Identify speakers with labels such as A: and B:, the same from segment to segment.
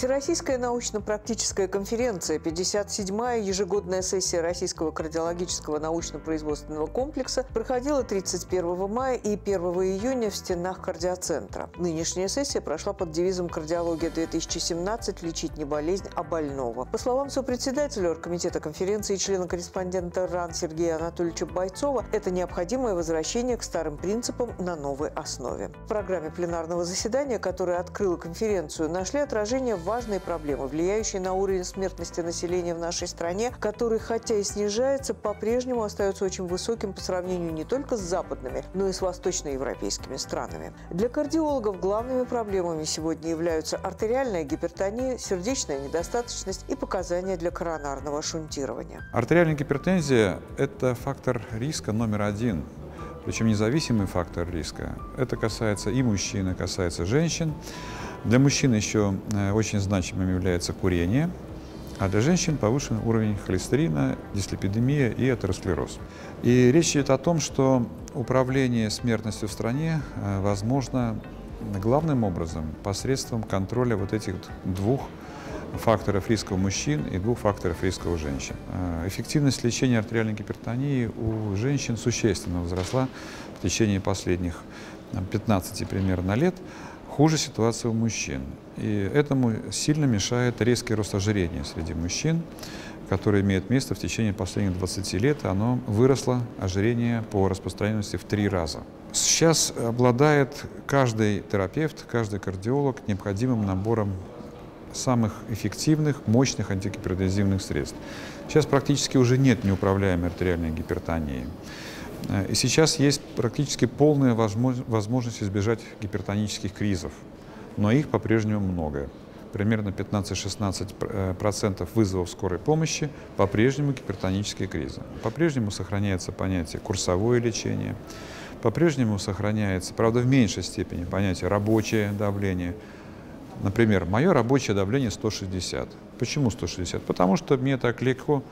A: Всероссийская научно-практическая конференция, 57-я ежегодная сессия Российского кардиологического научно-производственного комплекса проходила 31 мая и 1 июня в стенах кардиоцентра. Нынешняя сессия прошла под девизом «Кардиология-2017. Лечить не болезнь, а больного». По словам сопредседателя оргкомитета конференции и члена-корреспондента РАН Сергея Анатольевича Бойцова, это необходимое возвращение к старым принципам на новой основе. В программе пленарного заседания, которое открыло конференцию, нашли отражение важные проблемы, влияющие на уровень смертности населения в нашей стране, который, хотя и снижается, по-прежнему остается очень высоким по сравнению не только с западными, но и с восточноевропейскими странами. Для кардиологов главными проблемами сегодня являются артериальная гипертония, сердечная недостаточность и показания для коронарного шунтирования.
B: Артериальная гипертензия – это фактор риска номер один, причем независимый фактор риска. Это касается и мужчин, и касается женщин. Для мужчин еще очень значимым является курение, а для женщин повышенный уровень холестерина, дислипидемия и атеросклероз. И речь идет о том, что управление смертностью в стране возможно главным образом посредством контроля вот этих двух факторов риска у мужчин и двух факторов риска у женщин. Эффективность лечения артериальной гипертонии у женщин существенно возросла в течение последних 15 примерно лет. Хуже ситуация у мужчин. И этому сильно мешает резкий рост ожирения среди мужчин, который имеет место в течение последних 20 лет. Оно выросло, ожирение по распространенности в 3 раза. Сейчас обладает каждый терапевт, каждый кардиолог необходимым набором самых эффективных, мощных антигипертензивных средств. Сейчас практически уже нет неуправляемой артериальной гипертонии. И сейчас есть практически полная возможность избежать гипертонических кризов, но их по-прежнему много. Примерно 15-16% вызовов скорой помощи по-прежнему гипертонические кризы. По-прежнему сохраняется понятие курсовое лечение, по-прежнему сохраняется, правда в меньшей степени, понятие рабочее давление. Например, мое рабочее давление 160. Почему 160? Потому что мне так легко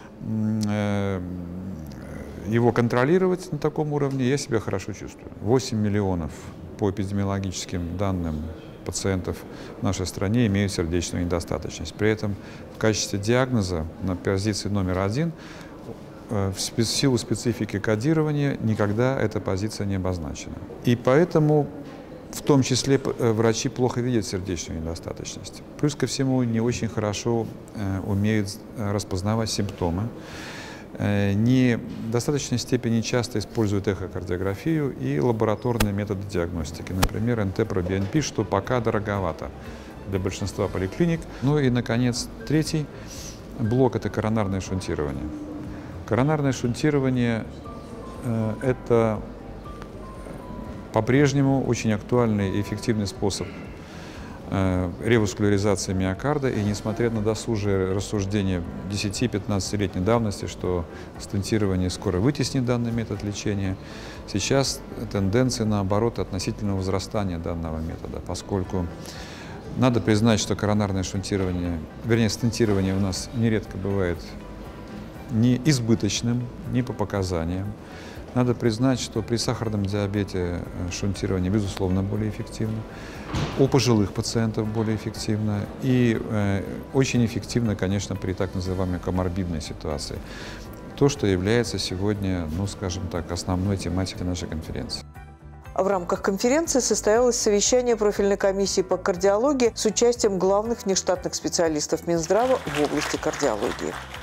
B: его контролировать на таком уровне, я себя хорошо чувствую. 8 миллионов по эпидемиологическим данным пациентов в нашей стране имеют сердечную недостаточность. При этом в качестве диагноза на позиции номер 1 в силу специфики кодирования никогда эта позиция не обозначена. И поэтому в том числе врачи плохо видят сердечную недостаточность. Плюс ко всему не очень хорошо умеют распознавать симптомы. Не в достаточной степени часто используют эхокардиографию и лабораторные методы диагностики, например, НТ-ПроБНП, что пока дороговато для большинства поликлиник. Ну и, наконец, третий блок – это коронарное шунтирование. Коронарное шунтирование – это по-прежнему очень актуальный и эффективный способ реваскуляризации миокарда, и несмотря на досужие рассуждения 10-15-летней давности, что стентирование скоро вытеснит данный метод лечения, сейчас тенденция, наоборот, относительного возрастания данного метода, поскольку надо признать, что коронарное шунтирование, вернее, стентирование у нас нередко бывает не избыточным, не по показаниям. Надо признать, что при сахарном диабете шунтирование, безусловно, более эффективно, у пожилых пациентов более эффективно и очень эффективно, конечно, при так называемой коморбидной ситуации. То, что является сегодня, ну, скажем так, основной тематикой нашей конференции.
A: В рамках конференции состоялось совещание профильной комиссии по кардиологии с участием главных внештатных специалистов Минздрава в области кардиологии.